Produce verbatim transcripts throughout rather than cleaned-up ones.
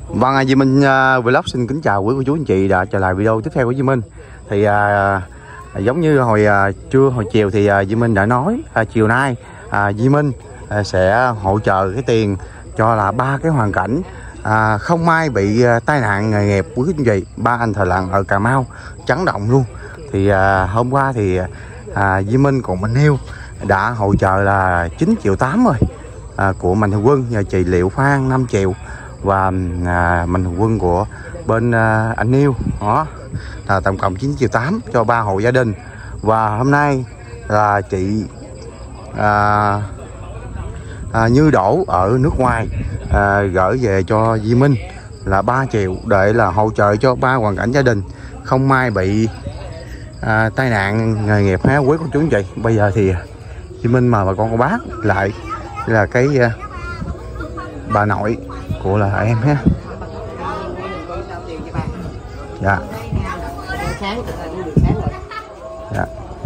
Vâng, Duy Minh uh, Vlog xin kính chào quý cô chú anh chị đã trở lại video tiếp theo của Duy Minh. Thì uh, giống như hồi uh, trưa hồi chiều thì uh, Duy Minh đã nói uh, chiều nay uh, Duy Minh uh, sẽ hỗ trợ cái tiền cho là ba cái hoàn cảnh uh, không may bị uh, tai nạn nghề nghiệp quý anh chị, ba anh thợ lặn ở Cà Mau chấn động luôn. Thì uh, hôm qua thì uh, Duy Minh cùng Mạnh Hiếu đã hỗ trợ là chín triệu tám rồi uh, của Mạnh Thường Quân, nhờ chị Liệu Phan năm triệu và à, Mạnh Thường Quân của bên à, anh Yêu đó là tổng cộng chín triệu tám cho ba hộ gia đình. Và hôm nay là chị à, à, Như Đỗ ở nước ngoài à, gửi về cho Duy Minh là ba triệu để là hỗ trợ cho ba hoàn cảnh gia đình không may bị à, tai nạn nghề nghiệp ha quý cô chú anh chị. Bây giờ thì Duy Minh mà bà con cô bác lại là cái à, bà nội của là em ha. Dạ. Dạ.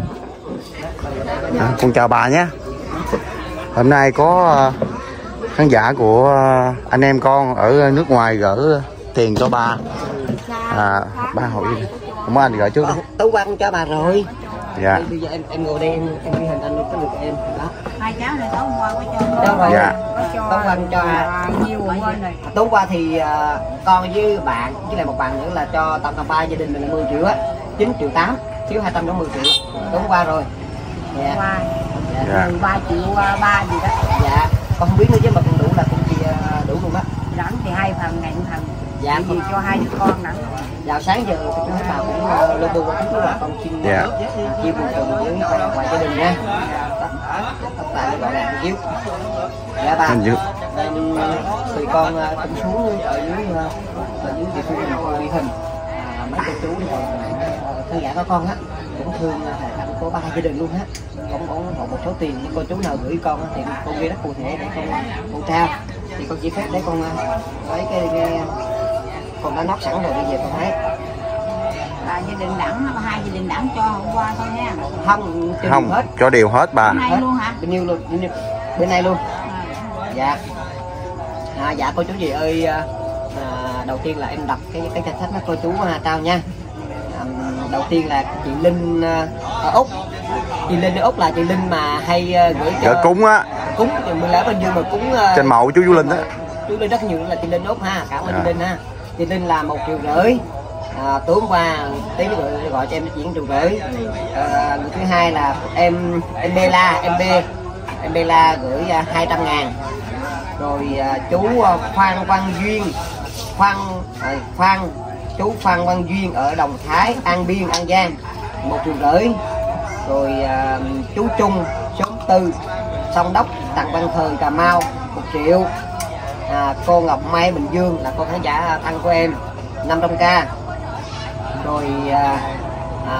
À, con chào bà nhé. Hôm nay có uh, khán giả của uh, anh em con ở nước ngoài gửi tiền cho bà. À, ba hội không có anh gửi trước đó. Tú Văn cho bà rồi. Dạ. Bây giờ em em ngồi đây em em ghi hình anh có được em đó. Hai cháu này tối hôm qua có cho. Đâu rồi? Dạ. Tú Văn cho nhiều quên rồi. tối qua thì uh, con với bạn với lại một bạn nữa là cho tổng cộng ba gia đình mình là mười triệu á, chín triệu tám, thiếu hai trăm đến mười triệu. Tối qua rồi. Dạ. Qua. Dạ. ba triệu ba gì đó. Dạ. Con không biết nữa chứ mà cũng đủ là cũng chỉ uh, đủ luôn á. Rảnh thì hai phần ngày một phần. Dạ. Gì cho hai đứa con rảnh. Vào sáng giờ thì chúng ta cũng uh, luôn luôn cũng là con xin Dạ. chia buồn cùng với ngoài gia đình nha. Tất cả gọi là yếu. Dạ bà. Um, tụi con uh, cũng xuống ở dưới uh, ở dưới địa phương mình ghi hình à, mấy cô chú khán giả có con á cũng thương uh, tặng có ba gia đình luôn á, cũng có một số tiền những cô chú nào gửi con á, thì con ghi rất cụ thể để con con trao thì con chỉ phép để con uh, lấy cái, cái con đã nót sẵn rồi bây giờ con thấy là gia đình đẳng hai gia đình đẳng cho hôm qua thôi nha. Không không hết cho đều hết bà. Bên này luôn hả? Bên nhiêu luôn bên, nhiêu? Bên này luôn. À. Dạ. À, dạ cô chú gì ơi, à, đầu tiên là em đọc cái cái danh sách nó cô chú à, trao nha. À, đầu tiên là chị Linh à, ở Úc. Chị Linh ở Úc là chị Linh mà hay à, gửi cho Gửi cúng á. Cúng thì mình lá bên Dương mà cúng à, Trên mộ chú Du Linh á. Chú Linh rất nhiều là chị Linh Úc ha, cảm ơn À. chị Linh ha. Chị Linh là một triệu rưỡi. À, tối hôm qua tí nữa gọi, gọi cho em nó chuyển triệu rưỡi. À, người thứ hai là em em Bella em B em Bella gửi uh, hai trăm ngàn. Rồi uh, chú uh, Phan Văn Duyên Phan uh, Phan chú Phan Văn Duyên ở Đồng Thái An Biên An Giang một triệu rưỡi. Rồi uh, chú Trung số tư Sông Đốc Tặng Văn Thời Cà Mau một triệu. À, cô Ngọc Mai Bình Dương là cô khán giả thân của em năm trăm k. Rồi à, à,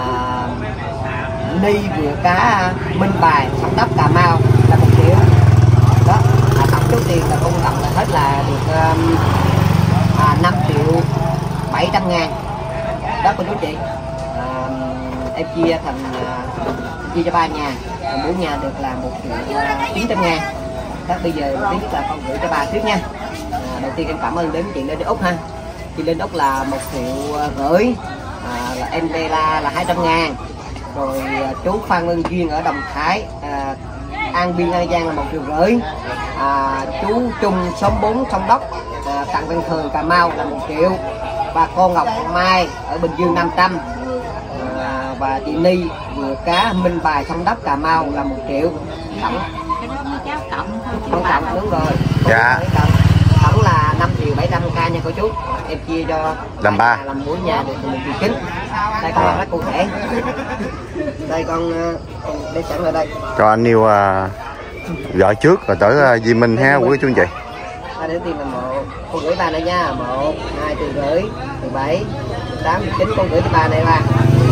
Ni vừa cá Minh Bài Sông Đốc Cà Mau là một triệu đó. À, tổng số tiền là công cộng là hết là được um, à, năm triệu bảy trăm ngàn đó cô chú chị. À, em chia thành à, chia cho ba nhà, mỗi nhà được là một triệu chín trăm ngàn đó. Bây giờ thứ nhất là con gửi cho bà trước nha. À, đầu tiên em cảm ơn đến chị Lên Úc ha. Chị Lên Úc là một triệu rưỡi. À, là em Bella là hai trăm ngàn. Rồi à, chú Phan Văn Duyên ở Đồng Thái à, An Biên An Giang là một triệu rưỡi. À, chú Trung xóm bốn Sông Đốc à, Tặng Văn Thường Cà Mau là một triệu. Và cô Ngọc Mai ở Bình Dương năm trăm. À, và chị Ni vừa cá Minh Bài Sông Đốc Cà Mau là một triệu. Tổng Cái đó mới cháu cộng thôi chứ tổng cộng đúng rồi. Dạ. Tổng là năm triệu bảy trăm k nha cô chú. Em chia cho Làm ba. làm mỗi nhà được một triệu chín. Đây con rất cụ thể. Đây con con đây sẵn ở đây. Cho anh Yêu uh, gọi trước rồi tới uh, Duy Minh ha quý chú anh chị. Ba để tiền là một, con gửi ba này nha, một, hai triệu rưỡi, mười bảy, tám, chín con gửi cho ba này ba.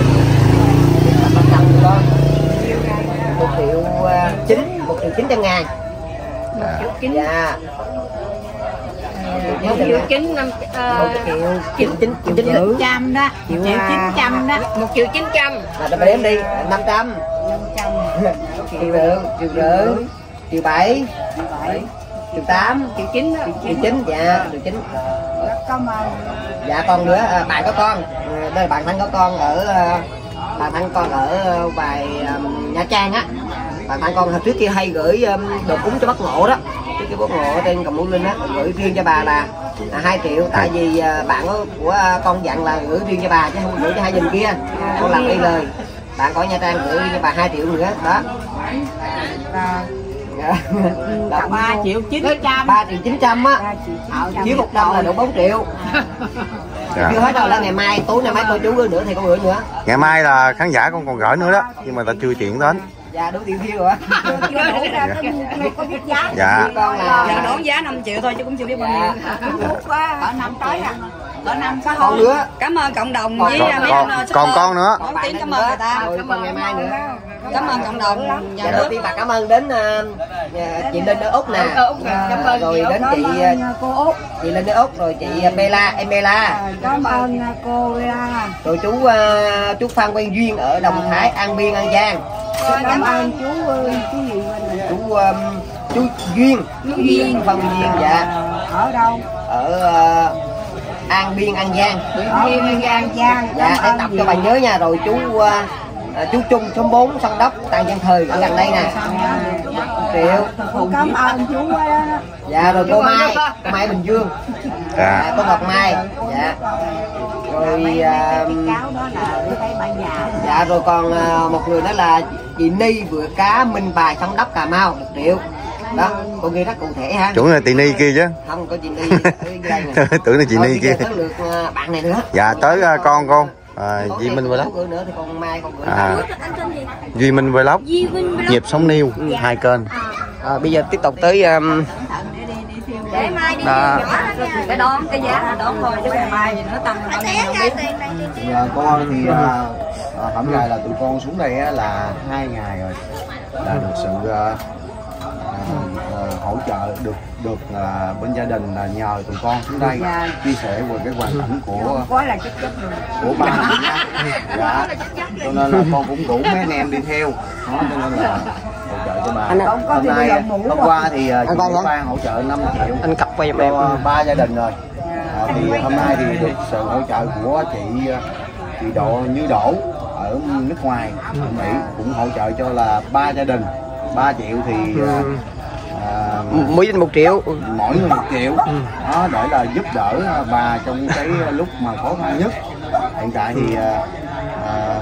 Ba trăm đó. Một triệu chín, một triệu chín trăm ngàn. Dạ. một triệu chín năm một triệu chín chín chín triệu trăm đó, một triệu chín trăm đó, một triệu chín trăm. Là ta đếm đi, năm trăm. năm trăm. Triệu rưỡi, triệu rưỡi, triệu bảy, triệu triệu tám, triệu chín đó. triệu chín, dạ triệu chín. Cảm ơn. Dạ con nữa, à, bạn có con, đây là bạn thân có con ở bạn thân con ở bài um, Nha Trang á. Bạn thân con hồi trước kia hay gửi um, đồ cúng cho bác Ngộ đó, trước kia bác Ngộ trên Cầm Mũi Linh á, gửi riêng cho bà là à, hai triệu, tại vì uh, bạn của, của con dặn là gửi riêng cho bà chứ không gửi cho hai dùm kia, con làm đi lời. Bạn có Nha Trang gửi riêng cho bà hai triệu nữa đó. Là ba triệu chín trăm, ba triệu chín trăm á, chiếu một năm là đủ bốn triệu. Dạ. Chưa hết đâu, là ngày mai tối nay mấy cô chú gửi nữa thì con gửi nữa. Ngày mai là khán giả con còn gửi nữa đó, nhưng mà ta chưa chuyển đến. Dạ đủ tiền thiêu rồi. Dạ. Dạ. Con là dạ đón giá năm triệu thôi chứ cũng chưa biết bao nhiêu. Ở năm tới à. Ở năm sáu con nữa. Cảm ơn cộng đồng còn, với còn, mấy còn, còn con nữa. Có tiếng cảm ơn người ta. Rồi còn ngày mai nữa. Cảm ơn cộng đồng nhà Dạ, nước. đầu tiên bà cảm ơn đến uh, chị Linh ở Úc nè. Cảm ơn rồi đến chị cô Úc. Chị Linh ở Úc, rồi chị Bella, em Bella. Cảm ơn cô Bella. Rồi chú uh, chú Phan Quang Duyên ở Đồng Thái, An Biên, An Giang. Cảm ơn chú chú gì chú um, chú Duyên, chú Duyên, Phan Quang Duyên. Dạ. Ở đâu? Ở uh, An Biên, An Giang. Ở Biên An Giang. Dạ, để tập cho bà nhớ nha. Rồi chú uh, chú Trung số bốn Sông Đốc, Tăng Giang Thời ở gần đây nè. Triệu. Cảm ơn chú quá đó. Dạ, rồi cô Mai, cô Mai Bình Dương. Dạ, cô Ngọc Mai. Dạ. Rồi uh, dạ rồi còn uh, một người đó là chị Ni Vựa Cá Minh Bài Sông Đốc Cà Mau, một triệu. Đó, cô ghi rất cụ thể ha. Chuẩn là chị Ni kia chứ. Không có chị Ni đây nè. Tưởng là chị Thôi, Ni kia. tới lượt uh, bạn này nữa. Dạ tới uh, con con. À, Duy Minh Vlog. Nữa thì còn mai còn À, Duy Minh Vlog, Nhịp Sống Niêu, hai kênh. À, bây giờ tiếp tục tới um, để mai đi đó. Cái đón cái giá đón thôi chứ ngày mai thì nó tăng bao nhiêu không biết. Thì à, con thì à, hôm nay là tụi con xuống đây á, là hai ngày rồi, là được sự à, à, hỗ trợ được được à, bên gia đình là nhờ tụi con xuống đây dạ. chia sẻ về cái hoàn cảnh của có là chất chất của ba. Dạ. Cho nên là con cũng rủ mấy anh em đi theo đó, cho nên là hỗ trợ cho bà. Anh hôm nay hôm qua thì uh, chị Ban hỗ trợ năm triệu anh cặp qua giùm em cho ba gia đình rồi. À, thì hôm nay thì được sự hỗ trợ của chị chị Độ Như Đỗ ở nước ngoài ở Mỹ cũng hỗ trợ cho là ba gia đình ba triệu thì à, mỗi gia đình một triệu, mỗi người một triệu đó, để là giúp đỡ bà trong cái lúc mà khó khăn nhất. Hiện tại thì à, à,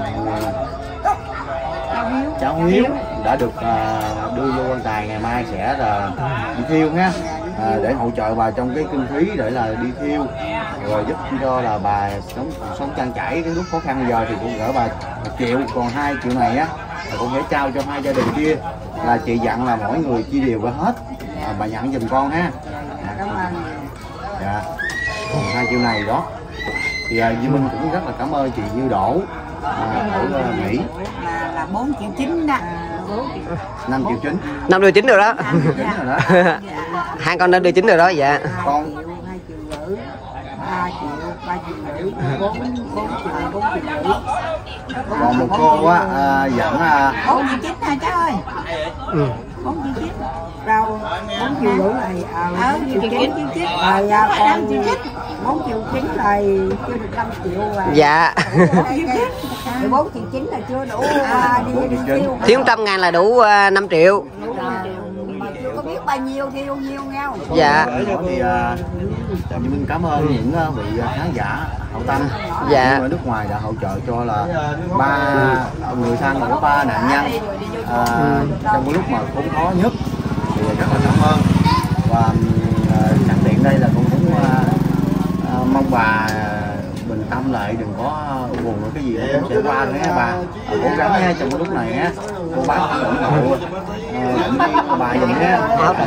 cháu Hiếu đã được à, đưa vô quan tài, ngày mai sẽ là đi thiêu ha, à, để hỗ trợ bà trong cái kinh phí để là đi thiêu, rồi giúp cho là bà sống sống trang trải cái lúc khó khăn. Giờ thì cũng gỡ bà một triệu, còn hai triệu này á là cũng sẽ trao cho hai gia đình kia, là chị dặn là mỗi người chia đều ra hết, à, bà nhận giùm con ha. À, dạ. Còn hai triệu này đó thì à, Duy Minh cũng rất là cảm ơn chị Như Đỗ à, ở uh, Mỹ là, là bốn triệu chín đó. năm triệu chín năm triệu chín rồi đó. rồi đó. Hai con đã đưa chín rồi đó. Dạ Con hai triệu rưỡi, ba triệu, ba triệu rưỡi, bốn bốn triệu, bốn triệu rưỡi. còn một cô á à, dẫn à, bốn triệu chín hả cháu ơi? ừ. bốn triệu chín đâu bốn triệu rưỡi này à, bốn triệu chín rồi à, còn bốn triệu chín này chưa được năm triệu rồi. Dạ. bốn triệu chín là chưa đủ à, đi, đi tiêu. Thiếu trăm ngàn là đủ uh, năm triệu. Mà chưa có biết bao nhiêu thiêu nhiêu nhau. Dạ. Thì uh, Duy Minh cảm ơn những uh, vị khán giả hậu tâm dạ. ở nước ngoài đã hỗ trợ cho là ba người thân của ba nạn nhân uh, trong cái lúc mà khốn khó nhất, thì rất là cảm ơn. Và uh, sẵn tiện đây là con cũng uh, uh, mong bà bình tâm lại, đừng có buồn với cái gì đó cũng sẽ qua thôi nha bà. Uh, cố gắng nha trong cái lúc này á, cô bác cũng ủng hộ uh, bà gì á.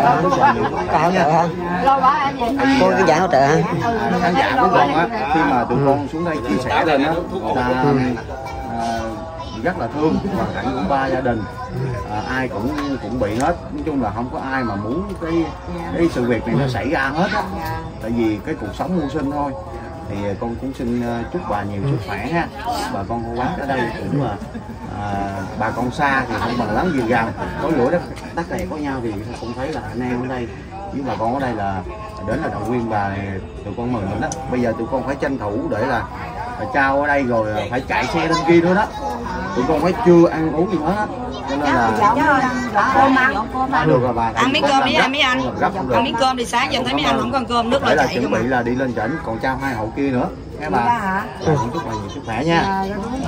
Cô cái giải hỗ trợ hả? À, khán giả của con á, khi mà tụi con xuống đây chia sẻ lên á, người ta à, rất là thương hoàn cảnh của ba gia đình, à, ai cũng cũng bị hết. Nói chung là không có ai mà muốn cái cái sự việc này nó xảy ra hết á, tại vì cái cuộc sống mưu sinh thôi. Thì con cũng xin chúc bà nhiều sức khỏe ha. Bà con cô bác ở đây cũng là à, bà con xa thì không bằng lắm gì gần, có lửa đất đất này có nhau thì không thấy là anh em ở đây với bà con ở đây là đến là động viên bà tụi con mừng lắm đó. Bây giờ tụi con phải tranh thủ để là trao ở đây rồi phải chạy xe lên kia nữa đó, tụi con phải chưa ăn uống gì hết á, cho nên là được rồi bà ăn miếng cơm đi anh, mấy anh ăn miếng cơm thì sáng giờ thấy mấy anh không có ăn cơm nước để là chạy chuẩn bị là đi lên trển còn trao hai hậu kia nữa các bà. Chúc bà nhiều sức khỏe nha.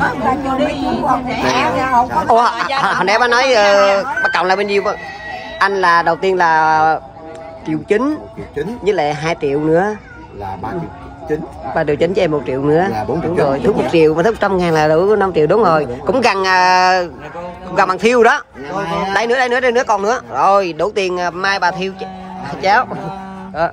Ủa, hồi nãy bà nói uh, bà cộng là bao nhiêu? Anh là đầu tiên là triệu chín với lại hai triệu nữa là ba triệu chín, ba triệu chín cho em một triệu nữa là bốn triệu. Đúng rồi, thuốc một triệu mà thuốc trăm ngàn là đủ năm triệu. Đúng rồi, cũng gần uh, gần bằng thiêu đó. Đây nữa, đây nữa, đây nữa, còn nữa rồi đủ tiền uh, mai bà thiêu cháu đó.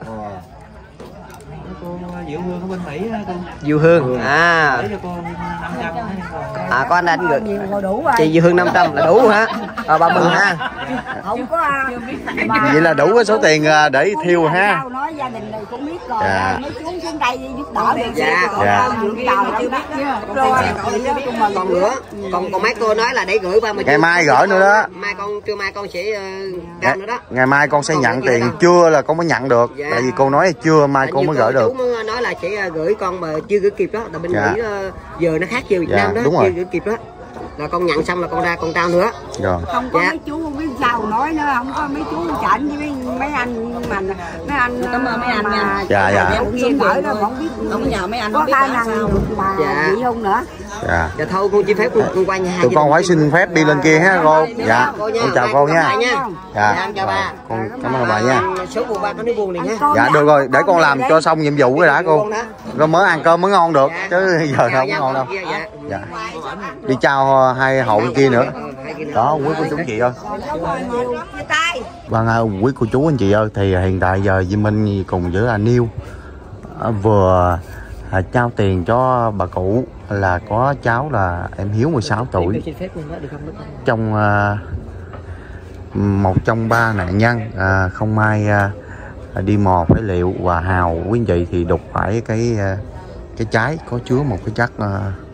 Diệu Hương ở bên Mỹ á con. Diệu Hương à, Để cho con năm trăm à có anh anh gửi chị Diệu Hương năm trăm là đủ hả? Ờ bà mừng ha. Không có Vậy là đủ cái số tiền để thiêu ha. Nói gia đình này cũng biết rồi, dạ. mấy chú xuống đây giúp đỡ được. Dạ. Dạ. Chưa biết rồi. Còn nữa, còn còn mấy cô nói là để gửi ba mươi. Ngày mai gửi nữa đó. Mai con trưa mai con sẽ uh, cam nữa đó. Ngày mai con sẽ nhận tiền trưa là con mới nhận được. Dạ. Tại vì cô nói trưa mai cô mới gửi được. Chú mới nói là sẽ gửi con mà chưa gửi kịp đó, tại bên Dạ. Mỹ giờ nó khác giờ Việt Dạ, Nam đó, đúng chưa rồi. gửi kịp đó. Là con nhận xong là con ra con trao nữa. Rồi. Không có Dạ. mấy chú không biết sao nói nữa, không có mấy chú chảnh với mấy, mấy anh mà mấy anh Cảm ơn mấy anh nha. Dạ, dạ. Xuống gửi đó không biết Không nhờ mấy anh có không biết khả là năng sao. được bà Dạ. chị không nữa. Dạ. Dạ thôi con chỉ phép con, con qua nhà. Tụi con phải xin phép đi lên kia ha cô. Dạ. Con chào cô nha. Dạ. Dạ. Em chào bà. Con cảm ơn bà nha. Số buồn ba có nước buồn này nha. Dạ được rồi, để con làm cho xong nhiệm vụ cái đã cô. Rồi mới ăn cơm mới ngon được, chứ giờ đâu có ngon đâu. Dạ. Đi chào hai hậu kia nữa. Đó quý cô chú anh chị ơi. Vâng, quý cô chú anh chị ơi, thì hiện tại giờ Duy Minh cùng với anh Niêu vừa à, trao tiền cho bà cụ là có cháu là em Hiếu mười sáu tuổi, trong à, một trong ba nạn nhân à, không may à, đi mò phế liệu và Hào quý anh chị thì đục phải cái à, cái trái có chứa một cái chất à,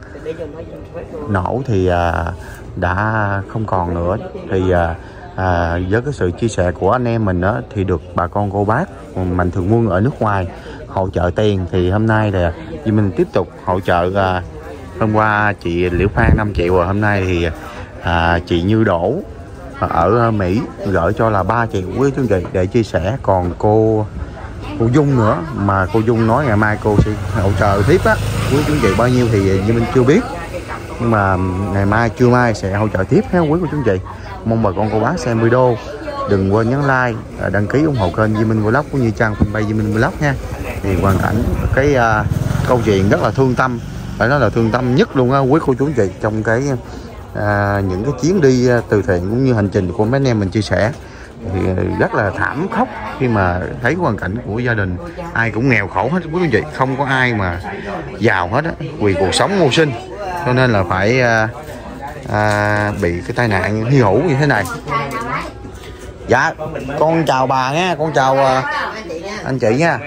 nổ thì à, đã không còn nữa. Thì à, à, với cái sự chia sẻ của anh em mình đó thì được bà con cô bác mạnh thường quân ở nước ngoài hỗ trợ tiền, thì hôm nay là Duy Minh tiếp tục hỗ trợ. À, hôm qua chị Liễu Phan năm triệu rồi, hôm nay thì à, chị Như Đỗ ở Mỹ gửi cho là ba triệu quý chú chị để chia sẻ. Còn cô cô Dung nữa mà cô Dung nói ngày mai cô sẽ hỗ trợ tiếp á, quý chú chị bao nhiêu thì Duy Minh chưa biết, nhưng mà ngày mai trưa mai sẽ hỗ trợ tiếp ha quý cô chú chị. Mong bà con cô bác xem video đừng quên nhấn like, đăng ký ủng hộ kênh Duy Minh Vlog cũng như trang fanpage Duy Minh Vlog nha. Thì hoàn cảnh cái uh, câu chuyện rất là thương tâm, phải nói là thương tâm nhất luôn á quý cô chú chị, trong cái uh, những cái chuyến đi từ thiện cũng như hành trình của mấy anh em mình chia sẻ thì rất là thảm khốc khi mà thấy hoàn cảnh của gia đình ai cũng nghèo khổ hết quý cô chú chị, không có ai mà giàu hết á, vì cuộc sống mưu sinh cho nên là phải uh, à, bị cái tai nạn hy hữu như thế này. Dạ con chào bà nha, con chào uh, anh chị nha.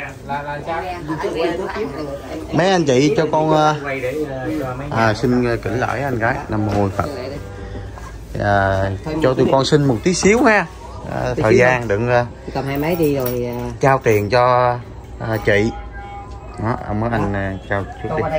Mấy anh chị cho con uh, à, xin kính lễ anh gái Nam Mô Phật. À, cho tụi con xin một tí xíu ha, à, thời gian đừng uh, cầm hai máy đi rồi uh... trao tiền cho uh, chị đó, ông mới anh uh, trao chút đi.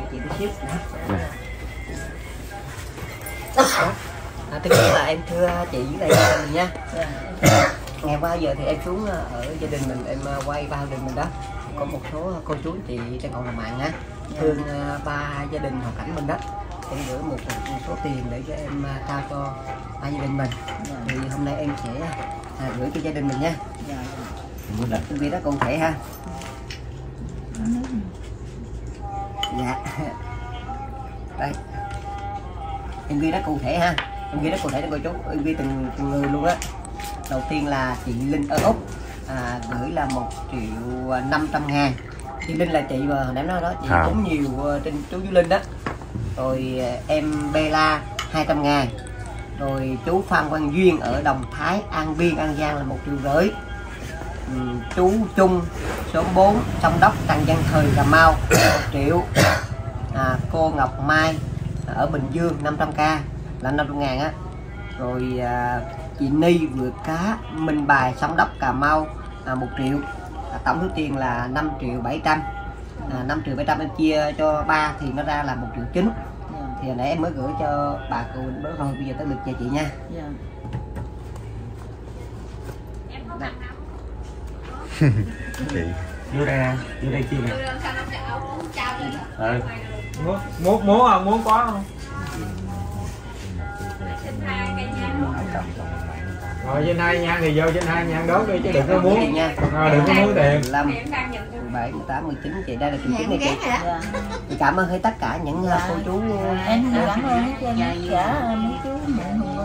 À, thứ nhất là em thưa chị với lại gia đình nha. Ngày qua giờ thì em xuống ở gia đình mình, em quay ba gia đình mình đó, có một số cô chú chị đang còn làm mạng á, thương ba gia đình hoàn cảnh mình đó, em gửi một, một số tiền để cho em trao cho ba gia đình mình. Thì hôm nay em sẽ à, gửi cho gia đình mình nha. Em ghi đó cụ thể ha. Dạ. Đây. Em ghi đó cụ thể ha. Em ghi đó cụ thể cho cô chú, em ghi từng, từng người luôn á. Đầu tiên là chị Linh ở Úc à, gửi là một triệu năm trăm ngàn. Chị Linh là chị mà hồi nãy nói đó, chị à. cũng nhiều trên chú Duy Linh đó. Rồi em Bella hai trăm ngàn. Rồi chú Phan Quang Duyên ở Đồng Thái, An Biên, An Giang là một triệu rưỡi. Ừ, chú Trung số bốn Sông Đốc, Trần Văn Thời, Cà Mau một triệu. À, cô Ngọc Mai ở Bình Dương năm trăm k là năm trăm ngàn á. Rồi à, chị Ni Vượt Cá, Minh Bài, Sông Đốc, Cà Mau à, một triệu, à, tổng số tiền là năm triệu bảy trăm. À, năm triệu bảy trăm em chia cho ba thì nó ra là một triệu chín. Thì hồi nãy em mới gửi cho bà cụ đó rồi, bây giờ tới lượt cho chị nha. Chị đưa đây nè, đưa đây kia nè. Ừ. Muốn muốn muốn không? Muốn có không? Rồi trên hai nhang thì vô trên hai nhang đốt đi chứ đừng có muốn nha. À, đừng có muốn tiền. mười lăm, mười bảy, mười tám, mười chín chị, đây là triệu chín này chị. Chị cảm ơn hết tất cả những uh, cô chú. Em cảm ơn hết trơn cả mấy chú mọi người.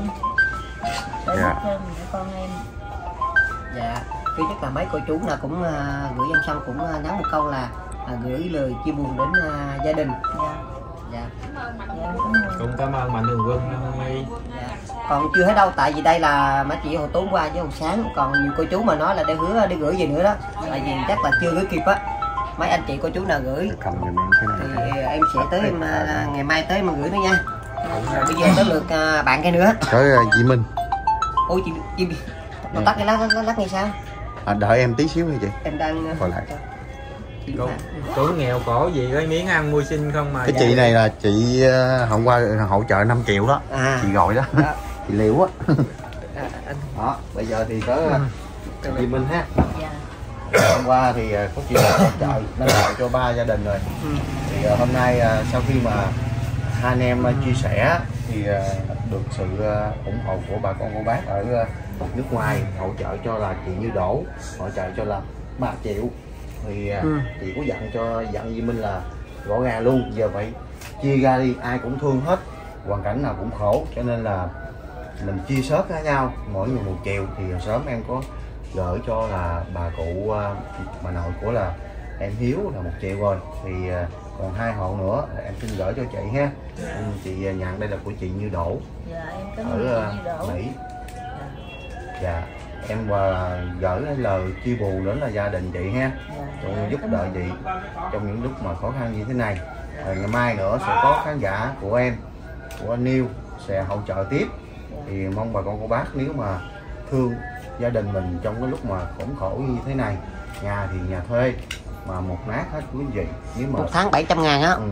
Dạ. Con em. Dạ. Thứ nhất là mấy cô chú nào cũng uh, gửi em xong cũng uh, nhắn một câu là uh, gửi lời chia buồn đến uh, gia đình. Dạ. Dạ. Cũng cảm ơn Mạnh Thường Quân. Dạ. Còn chưa hết đâu, tại vì đây là mấy chị hồi tối qua với hồi sáng, còn nhiều cô chú mà nói là để hứa đi gửi gì nữa đó, tại vì chắc là chưa gửi kịp á. Mấy anh chị cô chú nào gửi Cầm giùm em cái này. thì em sẽ tới em, ngày mai tới mà gửi nữa nha. Rồi bây giờ tới lượt uh, bạn cái nữa. Tới uh, Di Minh. Ôi chị chị nó tắt cái lát lát lát ngay sao? À, đợi em tí xíu đi chị. Em đang Còn lại. Cũng, cũng nghèo khổ gì có miếng ăn mua xin không mà. Cái chị này là chị uh, hôm qua hỗ trợ năm triệu đó. À. Chị gọi đó. Đó. Chị liễu á. À, anh. Đó, bây giờ thì tới uh, Di Minh ha. Dạ. Hôm qua thì uh, có chị hỗ trợ năm triệu cho ba gia đình rồi. Ừ. Thì uh, hôm nay uh, sau khi mà hai anh em uh, chia sẻ thì uh, được sự uh, ủng hộ của bà con cô bác ở uh, nước ngoài hỗ trợ cho là chị Như Đỗ, hỗ trợ cho là ba triệu. Thì uh, Ừ. chị có dặn cho dặn Di Minh là rõ ràng luôn, giờ vậy chia ra đi, ai cũng thương hết, hoàn cảnh nào cũng khổ, cho nên là mình chia sớt với nhau mỗi người một triệu. Thì sớm em có gửi cho là bà cụ bà nội của là em Hiếu là một triệu rồi, thì còn hai hộ nữa em xin gửi cho chị ha. Chị nhận đây là của chị Như Đỗ. Dạ, em cảm ơn Ở chị Như Đỗ. Mỹ. Dạ, em và gửi lời chia buồn đến là gia đình chị ha, trong giúp đỡ chị trong những lúc mà khó khăn như thế này. Rồi ngày mai nữa sẽ có khán giả của em, của anh Niêu sẽ hỗ trợ tiếp. Thì mong bà con cô bác nếu mà thương gia đình mình trong cái lúc mà khốn khổ như thế này, nhà thì nhà thuê mà một nát hết quý vị, nếu mà Một tháng bảy trăm ngàn á. ừ,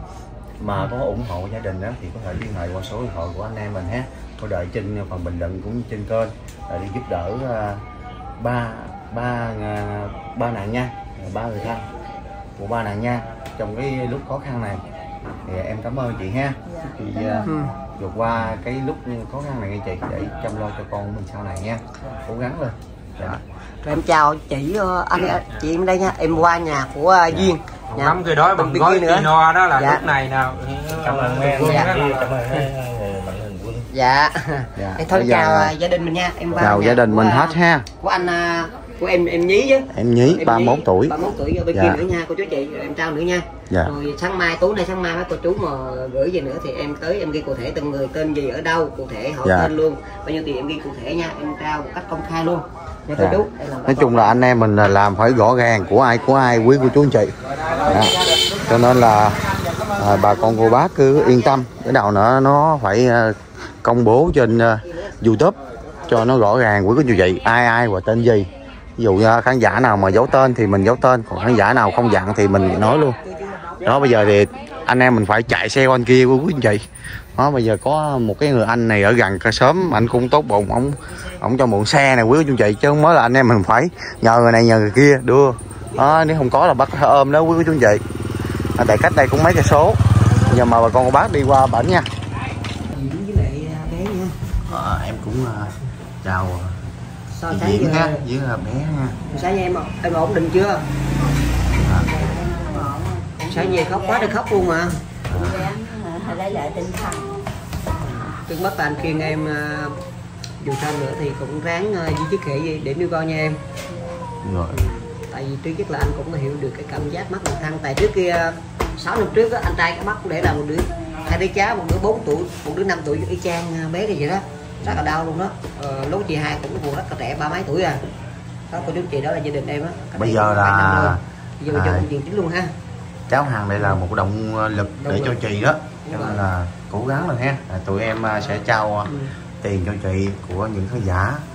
mà có ủng hộ gia đình đó thì có thể liên hệ qua số điện thoại của anh em mình ha. Có đợi trên phần bình luận cũng trên kênh để đi giúp đỡ uh, ba ba uh, ba nạn nhân, ba người thân của ba nạn nhân trong cái lúc khó khăn này. Thì em cảm ơn chị ha. Chị uh, Ừ. vượt qua cái lúc khó khăn này nha chị, để chăm lo cho con mình sau này nha, cố gắng lên. Dạ. Rồi em chào chị uh, anh chị em đây nha, em qua nhà của uh, Duyên. Nhà Nắm cái đó bằng bên gói kia nữa. Kino đó là Dạ. lúc này nào. Cảm ơn em. Dạ. Cảm ơn Mạnh Thường Quân. Dạ. Dạ. Em thôi Bây giờ chào uh, gia đình mình nha. Em qua chào nhà gia đình của, mình uh, hết ha. Của anh uh, của em em Nhí chứ. Em Nhí Em ba mươi mốt tuổi. ba mươi mốt tuổi ở bên Dạ. kia nữa nha cô chú chị, rồi em trao nữa nha. Dạ. Rồi sáng mai tối nay sáng mai mấy cô chú mà gửi về nữa thì em tới em ghi cụ thể từng người tên gì ở đâu, cụ thể họ Dạ. tên luôn, bao nhiêu tiền em ghi cụ thể nha, em trao một cách công khai luôn nha cô Dạ. chú. Đây là Nói chung là anh em mình là làm phải rõ ràng, của ai của ai, quý cô chú anh chị. Dạ. Cho nên là à, bà con cô bác cứ yên tâm, cái đầu nữa nó phải à, công bố trên à, YouTube cho nó rõ ràng, quý cô chú chị, ai ai và tên gì. Ví dụ như khán giả nào mà giấu tên thì mình giấu tên, còn khán giả nào không dặn thì mình nói luôn. Đó, bây giờ thì anh em mình phải chạy xe qua kia quý anh chị. Đó, bây giờ có một cái người anh này ở gần cái sớm, anh cũng tốt bụng, ông ông cho mượn xe này quý cô chú chị, chứ không mới là anh em mình phải nhờ người này nhờ người kia đưa. Đó, nếu không có là bắt ôm đó quý cô chú chị. À, tại cách đây cũng mấy cây số. Giờ mà bà con cô bác đi qua bển nha. với lại bé nha. À, em cũng uh, chào Sao chị sáng Diễm giờ ha, với là bé ha. sáng giờ em em ổn định chưa? Sáng về khóc quá đi khóc luôn mà. Lấy lại tinh thần. Trước mắt là anh khuyên em uh, dù sao nữa thì cũng ráng uh, giữ chức hệ để nuôi con nha em. Rồi. Tại vì thứ nhất là anh cũng hiểu được cái cảm giác mất người thân. Tại trước kia sáu năm trước á, anh trai cái mắt cũng để là một đứa hai đứa cháu, một đứa bốn tuổi, một đứa năm tuổi, y chang bé này vậy đó, rất là đau luôn đó. Ờ, lúc chị hai cũng buồn rất là trẻ, ba mấy tuổi à. Đó cô chú chị, đó là gia đình em á. Bây giờ là bây giờ cho công chuyện chính luôn ha. Cháu Hằng đây là một động lực để cho chị đó, cho nên là cố gắng lên ha. À, tụi em sẽ trao Ừ. tiền cho chị của những khán giả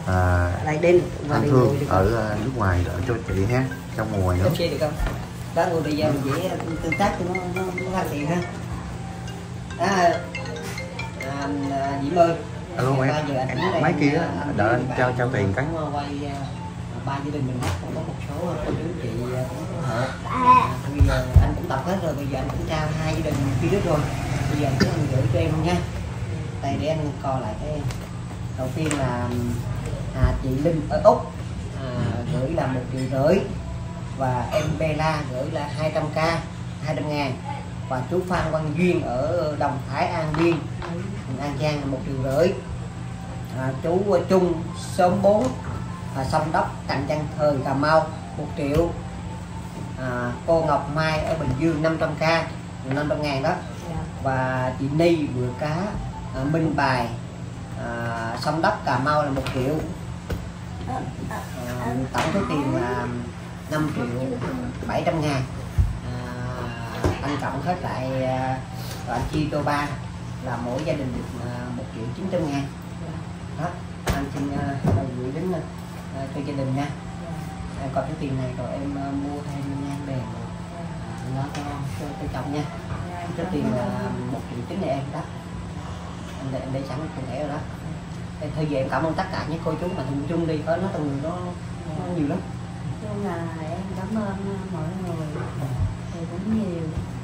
à, lại đinh anh Thương ở nước ngoài đợi cho chị ha, trong mùa nữa. Chơi được không? Đó người bây giờ mình dễ tương tác cho nó nó, nó hoàn thiện ha. Đó, à, Diễm ơi. Alo em, em máy kia đợi anh trao trao tiền cái. Quay ba gia đình mình cũng có một số cô chú chị cũng ủng hộ. À, bây giờ anh cũng tập hết rồi, bây giờ anh cũng trao hai gia đình phía trước rồi. Bây giờ anh cứ gửi cho em nha. Đây để anh coi lại cái đầu tiên là à, chị Linh ở Úc à, gửi là một triệu rưỡi và em Bella gửi là hai trăm k, hai trăm ngàn, và chú Phan Quang Duyên ở Đồng Thái An Biên An Giang là một triệu rưỡi, à, chú Trung Sớm bốn và Sông Đốc Cạnh Chân Thời Cà Mau một triệu, à, cô Ngọc Mai ở Bình Dương năm trăm k, năm trăm ngàn đó, và chị Ni Vựa Cá à, Minh Bài à, Sông Đốc Cà Mau là một triệu, à, tổng số tiền là năm triệu bảy trăm ngàn, à, anh cộng hết lại à, anh chia cho ba là mỗi gia đình được à, một triệu chín trăm ngàn đó. Anh xin à, gửi đến à, cho gia đình nha. Em còn cái tiền này rồi em à, mua thêm nhang đèn nó cho, cho, cho chồng nha. Cái tiền là một triệu chín này em đó, anh để, để sẵn tiền lẻ rồi đó. Thì thôi về em cảm ơn tất cả những cô chú mà thùng chung đi, có nó từng người nó, nó nhiều lắm. Nhưng mà em cảm ơn mọi người thì cũng nhiều,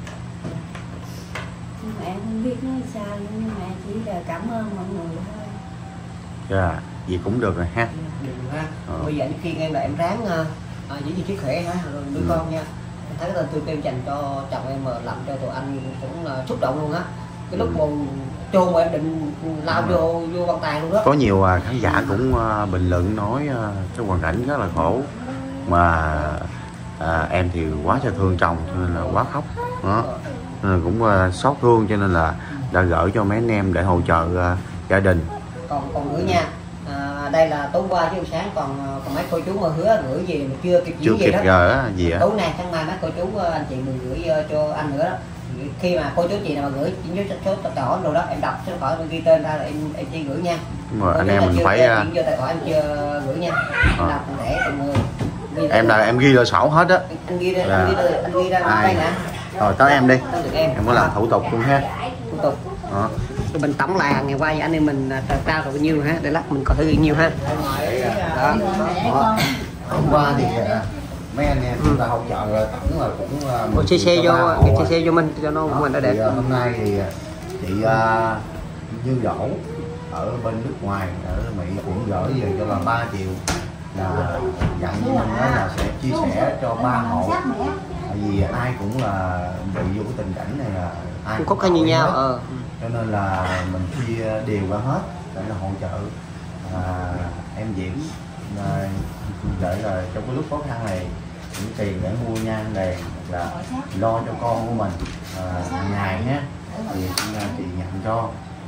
nhưng mà em không biết nói sao, nhưng mà chỉ là cảm ơn mọi người thôi. Dạ, yeah, gì cũng được rồi ha. Được ha. Ờ. Bây giờ khi em là em ráng uh, giữ gìn sức khỏe ha, rồi nuôi ừ. con nha. Em thấy cái tên tôi em dành cho chồng em mà làm cho tụi anh cũng uh, xúc động luôn á. Cái lúc ừ. mà chôn mà em định lao ừ. vô vô quan tài luôn đó. Có nhiều uh, khán giả cũng uh, bình luận nói uh, cái hoàn cảnh rất là khổ, mà uh, em thì quá trời thương chồng cho nên là quá khóc đó. Nên là cũng uh, xót thương cho nên là đã gửi cho mấy anh em để hỗ trợ uh, gia đình. Còn còn gửi nha. À, đây là tối qua chứ sáng còn còn mấy cô chú mà hứa gửi gì mà chưa kịp chưa gì kịp đó. Gửi á gì á. Tối nay sáng mai mấy cô chú anh chị mình gửi cho anh nữa đó. Khi mà cô chú chị nào mà gửi chỉ nhớ số tài khoản rồi đó, em đọc số tài khoản ghi tên ra là em em chỉ gửi nha. Rồi anh em mình chưa, phải chưa, chưa tài khoản em chưa gửi nha. Em đọc cụ thể từng người. Em là em ghi là sổ hết á. Anh ghi ra, anh ghi ra, anh ghi ra đây nè. Rồi tới em đi. Em. Em có làm thủ tục luôn ha. Thủ tục. Đó. Rồi mình tổng lại ngày qua anh em mình trao rồi bao nhiêu ha, để lát mình coi thử bao nhiêu ha. Đó. Đó. Hôm qua thì mấy anh em chúng ta hỗ trợ rồi tổng là cũng một xe xe vô, cái xe xe vô mình cho nó mình đã đẹp. Thì, hôm nay thì chị uh, Như Dỗ ở bên nước ngoài ở Mỹ cũng gửi về cho là ba triệu, là dặn với mình nói là sẽ chia sẻ cho ba hộ, tại vì ai cũng là bị vô cái tình cảnh này là ai cũng có cái như nhau, ờ. cho nên là mình chia đều ra hết để là hỗ trợ à, em Diễm à, để là trong cái lúc khó khăn này những tiền để mua nhang đèn là lo cho con của mình à, hàng ngày nhé, thì chị nhận cho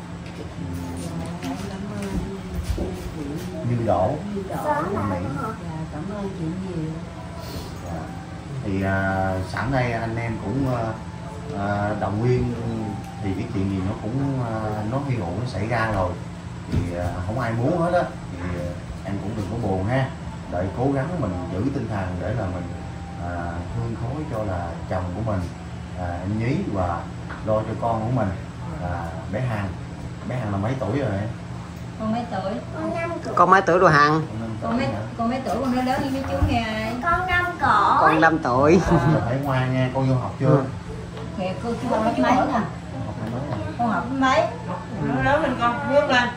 Như Đỗ Mỹ. Cảm ơn chị nhiều. Thì à, sẵn đây anh em cũng à, động viên, thì cái chuyện gì nó cũng à, nó hy hữu nó xảy ra rồi thì à, không ai muốn hết á, thì à, em cũng đừng có buồn ha, đợi cố gắng mình giữ tinh thần để là mình à, hương khói cho là chồng của mình, à, em Nhí, và lo cho con của mình là bé Hằng. Bé Hằng là mấy tuổi rồi em? Con mấy tuổi? Con mấy tuổi rồi Hằng? Con mấy con mấy tuổi, con nói lớn như mấy chú nghe. Con năm tuổi. Con năm tuổi. Con phải ngoan nha, con vô học chưa? Kìa cô chú học lớp mấy nè? Học mấy nè? Con học lớp mấy? Nó lớn lên con bước lên.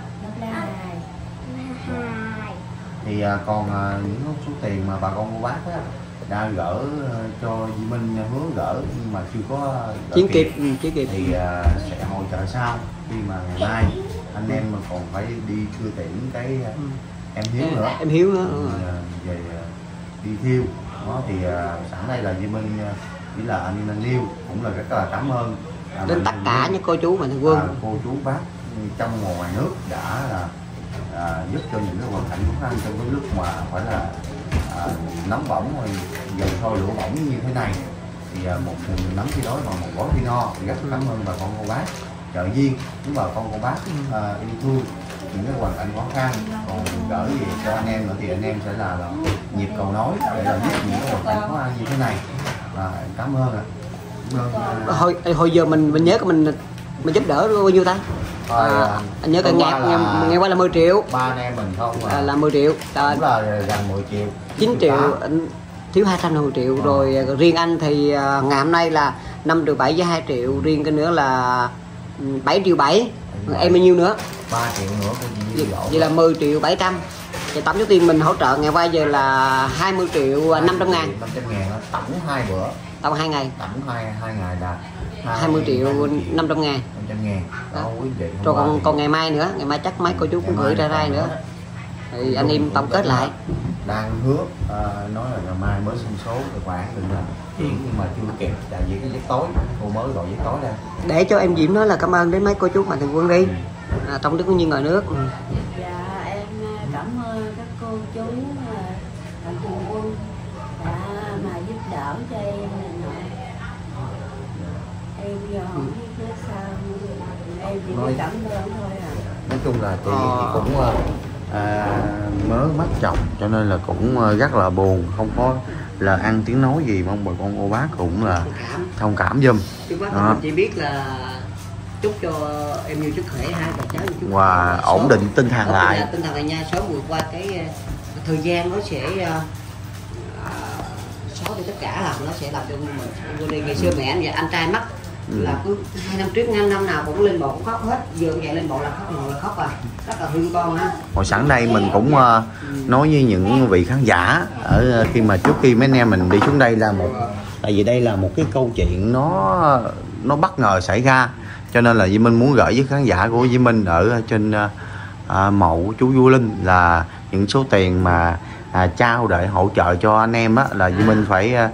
Thì à, còn à, những số tiền mà bà con cô bác á đã gỡ cho Duy Minh hứa gỡ nhưng mà chưa có Chiến kịp, chiến kịp thì à, sẽ hỗ trợ sau, khi mà ngày mai anh em mà còn phải đi chưa tiễn cái ừ. em Hiếu nữa, em Hiếu nữa thì, à, về à, đi thiêu đó, thì à, sẵn đây là Duy Minh chỉ là anh anh Liêu cũng là rất là cảm ơn à, đến tất cả những cô chú mà thằng Quân, à, cô chú bác trong và ngoài nước đã là à, giúp cho những cái hoàn cảnh khó khăn trong cái lúc mà phải là à, nóng bỏng rồi dần thôi lửa bỏng như thế này, thì à, một nắm khi đói và một gói khi no, thì rất cảm ơn bà con cô bác trợ duyên, những bà con cô bác à, yêu thương, những cái hoàn cảnh khó khăn, còn gửi gì cho anh em nữa thì anh em sẽ là, là nhịp cầu nối để là giúp những cái hoàn cảnh khó khăn như thế này. À, cảm ơn ạ. À. hồi hồi giờ mình mình nhớ mình mình giúp đỡ bao nhiêu ta? À, anh nhớ cả nghe nghe qua là mười triệu. Ba anh em mình không à, là mười triệu. À, cũng là gần mười triệu. chín triệu, anh thiếu hai trăm năm mươi triệu. À. Rồi riêng anh thì uh, ngày hôm nay là năm triệu bảy với hai triệu, riêng cái nữa là bảy triệu bảy. Em bao nhiêu nữa? ba triệu nữa. Vậy, vậy là mười triệu bảy trăm. Thì tổng số tiền mình hỗ trợ ngày qua giờ là hai mươi triệu năm trăm ngàn. năm trăm ngàn tổng hai bữa. Tổng hai ngày. Tổng hai hai ngày là hai mươi triệu năm trăm ngàn. năm trăm ngàn. Đó, quý vị. Rồi còn còn ngày mai nữa, ngày mai chắc mấy cô chú cũng gửi ra đây nữa. Thì anh em tổng kết lại. Đang hứa uh, nói là ngày mai mới xong số tài khoản định là chuyển nhưng mà chưa kịp, tại vì cái giấc tối cô mới gọi giấc tối ra. Để cho em Diễm nói là cảm ơn đến mấy cô chú Mạnh Thường Quân đi. À, trong nước cũng như ngoài nước. Ừ. Dạ em cảm ơn các cô chú Mạnh Thường Quân đã mà giúp đỡ cho em này nọ. Em giờ không biết nói sao, em chỉ biết cảm ơn thôi à. Nói chung là chị thì cũng à, mới mất chồng cho nên là cũng rất là buồn, không có là ăn tiếng nói gì, mong bà con cô bác cũng là thông cảm giùm. Đó. Chỉ biết là chúc cho em nhiều sức khỏe ha, và cháu nhiều và ổn định tinh thần lại, tinh thần lại nha, sớm vượt qua cái thời gian nó sẽ uh, xóa đi tất cả, là nó sẽ làm cho mình. Ngày xưa mẹ anh và anh trai mất ừ. là cứ hai năm trước năm năm nào cũng lên bộ cũng khóc hết, vừa vậy lên bộ là khóc, ngồi là khóc à, rất là thương con ha. Hồi sẵn đây mình cũng uh, nói với những vị khán giả ở khi mà trước khi mấy anh em mình đi xuống đây là một, tại vì đây là một cái câu chuyện nó nó bất ngờ xảy ra, cho nên là Duy Minh muốn gửi với khán giả của Duy Minh ở trên uh, mộ chú Vua Linh là những số tiền mà à, trao để hỗ trợ cho anh em á, là Duy Minh phải uh,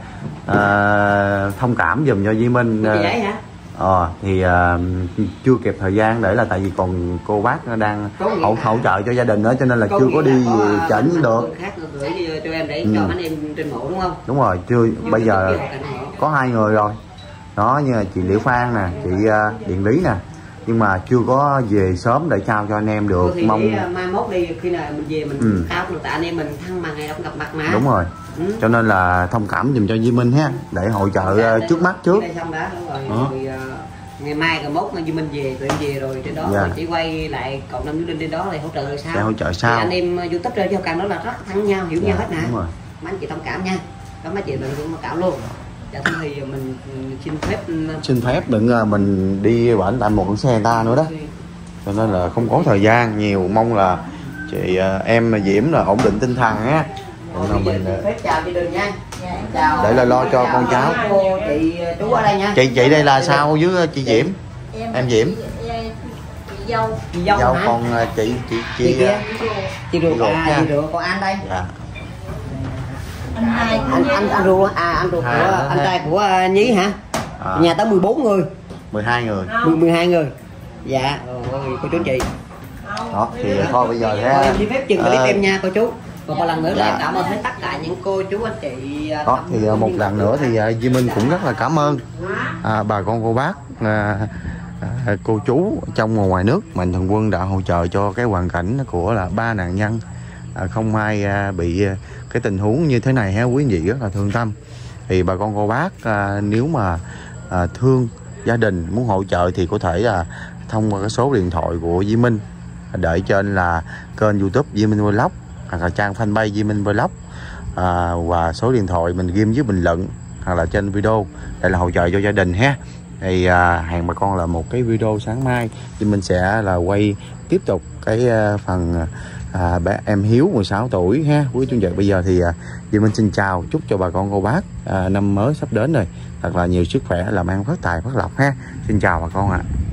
uh, thông cảm dùm cho Duy Minh. Uh, vậy hả? Ờ thì uh, chưa kịp thời gian để là tại vì còn cô bác nó đang hỗ hỗ trợ cho gia đình nữa, cho nên là có chưa có đi có, chỉnh được. Khác gửi cho em để ừ. cho anh em trên mộ đúng không? Đúng rồi, chưa. Nhưng bây giờ có hai người rồi. Đó, như là chị Liễu Phan nè, chị uh, Điện Lý nè, nhưng mà chưa có về sớm để trao cho anh em được. Thì mong để, mai mốt đi khi nào mình về mình ừ. trao được, tại anh em mình thăng bằng ngày đâu gặp mặt mà. Đúng rồi. Ừ. Cho nên là thông cảm dùm cho Duy Minh ha, để hỗ trợ dạ, trước mắt trước. Xong đó, đúng rồi. Đó. Rồi, uh, ngày mai rồi mốt Duy Minh về, tụi em về rồi trên đó dạ. Rồi chỉ quay lại cộng năm Duy Linh trên đó để hỗ trợ rồi sao? Để hỗ trợ sao? Thì anh em YouTube ra cho càng đó là rất thân nhau, hiểu dạ, nhau hết nè. Đúng rồi. Mấy anh chị thông cảm nha. Có mấy chị mình cũng thông cảm luôn. Dạ thì mình xin phép xin phép đừng mình đi bển tại một con xe người ta nữa đó, cho nên là không có thời gian nhiều. Mong là chị em Diễm là ổn định tinh thần ha. Rồi, mình phép chào chị Đường nha. Chào, để là lo cho con cháu. Cô, chị chú ở đây nha. Chị chị đây là sao với chị Diễm? Em, em Diễm. Chị dâu. Chị dâu, dâu hả? Còn chị chị chị chị kia. Chị ruột à, chị ruột, còn anh đây. Dạ. Anh hai anh anh anh ruột à, anh ruột của à, anh trai của uh, Nhí hả? À. Nhà tới mười bốn người. mười hai người. mười hai người. Dạ, rồi cô chú chị. Đó thì thôi bây giờ thế. Em xin phép chừng clip em nha cô chú. Và một lần nữa là cảm ơn hết tất cả những cô chú anh chị. Đó thì một lần nữa thì Duy Minh cũng rất là cảm ơn à, bà con cô bác à, à, cô chú trong và ngoài nước Mạnh Thường Quân đã hỗ trợ cho cái hoàn cảnh của là ba nạn nhân à, không ai à, bị cái tình huống như thế này ha quý vị, rất là thương tâm. Thì bà con cô bác à, nếu mà à, thương gia đình muốn hỗ trợ thì có thể là thông qua cái số điện thoại của Duy Minh để trên là kênh YouTube Duy Minh Vlog hoặc là trang fanpage Duy Minh Vlog à, và số điện thoại mình ghim dưới bình luận hoặc là trên video để là hỗ trợ cho gia đình ha. Thì à, hẹn bà con là một cái video sáng mai thì mình sẽ là quay tiếp tục cái à, phần à, bé em Hiếu mười sáu tuổi ha quý chú chị. Bây giờ thì à, Duy Minh xin chào, chúc cho bà con cô bác à, năm mới sắp đến rồi thật là nhiều sức khỏe, làm ăn phát tài phát lộc ha. Xin chào bà con ạ. À.